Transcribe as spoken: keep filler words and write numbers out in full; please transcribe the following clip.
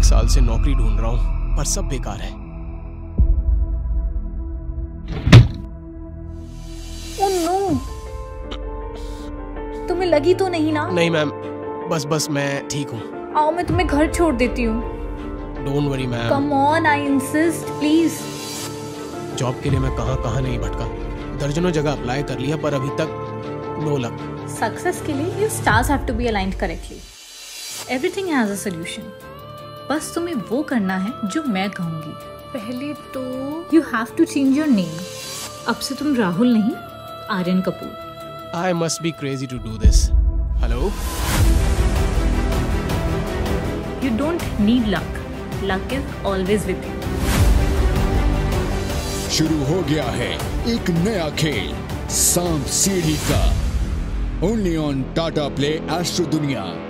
साल से नौकरी ढूंढ रहा हूँ पर सब बेकार है। ओह नो, तुम्हें लगी तो नहीं ना? नहीं मैम, बस बस मैं ठीक हूँ। आओ मैं तुम्हें घर छोड़ देती हूँ। Don't worry ma'am. Come on, I insist please. Job के लिए मैं कहाँ कहाँ नहीं भटका, दर्जनों जगह अप्लाई कर लिया पर अभी तक नो लक। सक्सेस के लिए your stars have to be aligned correctly. Everything has a solution. बस तुम्हें वो करना है जो मैं कहूँगी। पहले तो you have to change your name. अब से तुम राहुल नहीं, Aryan Kapoor. I must be crazy to do this. Hello. You don't need luck, luck is always with you. शुरू हो गया है एक नया खेल, सांप सीढ़ी का। Only on Tata play astro दुनिया।